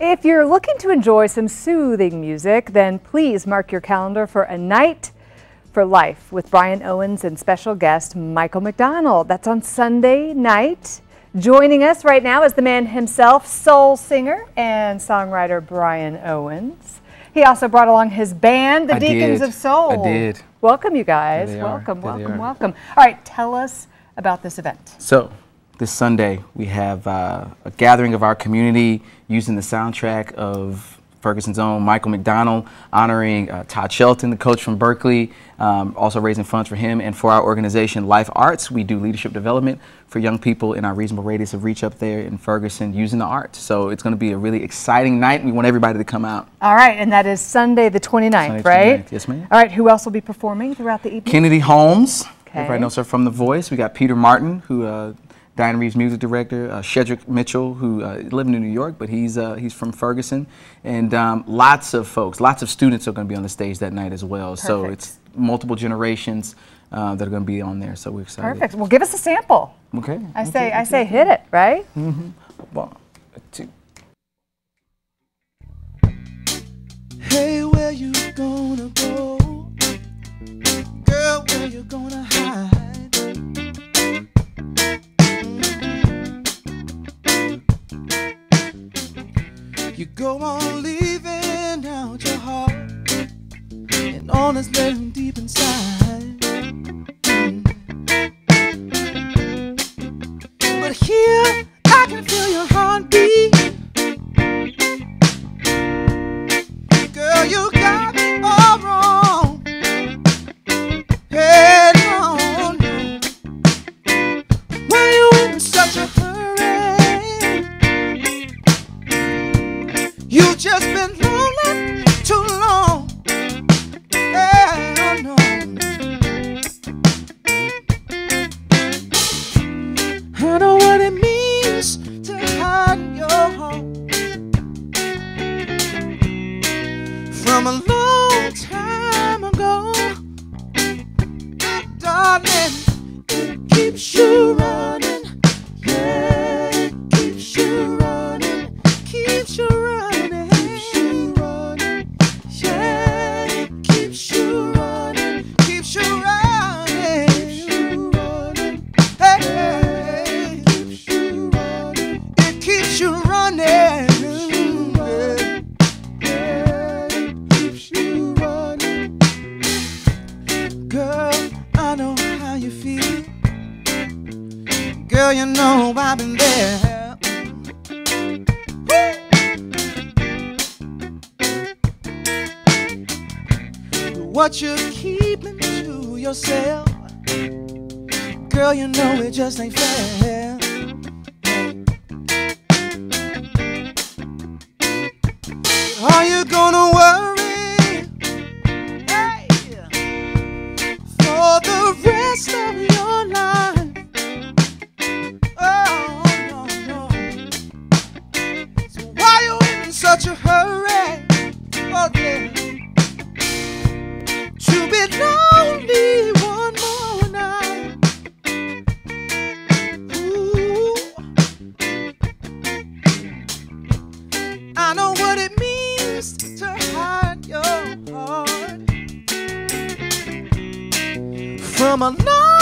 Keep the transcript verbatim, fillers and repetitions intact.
If you're looking to enjoy some soothing music, then please mark your calendar for A Night for Life with Brian Owens and special guest Michael McDonald. That's on Sunday night. Joining us right now is the man himself, soul singer and songwriter Brian Owens. He also brought along his band, the I Deacons did. of Soul. I did. Welcome, you guys. There they welcome, are. There they welcome, are. welcome. All right, tell us about this event. So, this Sunday we have uh, a gathering of our community using the soundtrack of Ferguson's own Michael McDonald, honoring uh, Todd Shelton, the coach from Berkeley, um, also raising funds for him and for our organization Life Arts. We do leadership development for young people in our reasonable radius of reach up there in Ferguson using the arts. So it's going to be a really exciting night. We want everybody to come out. All right, and that is Sunday the twenty-ninth, Sunday, right? twenty-ninth. Yes, ma'am. All right, who else will be performing throughout the evening? Kennedy Holmes. Okay. Everybody knows her from The Voice. We got Peter Martin, who uh, Diane Reeves' music director, uh, Shedrick Mitchell, who uh, lives in New York, but he's uh, he's from Ferguson, and um, lots of folks, lots of students are going to be on the stage that night as well. Perfect. So it's multiple generations uh, that are going to be on there. So we're excited. Perfect. Well, give us a sample. Okay. I okay, say, okay. I say, hit it, right? Mm-hmm. One, two. Hey, where you gonna go? Girl, where you gonna hide? You go on leaving out your heart and all that's laying deep inside. Mm. But here I can feel your heartbeat. Girl, you got me all wrong. Hey, no, no. Why you in such a hurry? You just been lonely too long. Hey, no. I know what it means to hide your heart from a long time ago. Darling, it keeps you running. Yeah, it keeps you running. Keeps you running. Keeps you running. Yeah, it keeps you running. Keeps you running. Keeps you running. Hey, keeps you running. It keeps you running. Girl, you know I've been there. Woo! What you're keeping to yourself, girl, you know it just ain't fair. Are you gonna worry, hey, for the rest of your life? Such a hurry, oh yeah, to be lonely one more night. Ooh, I know what it means to hide your heart from a long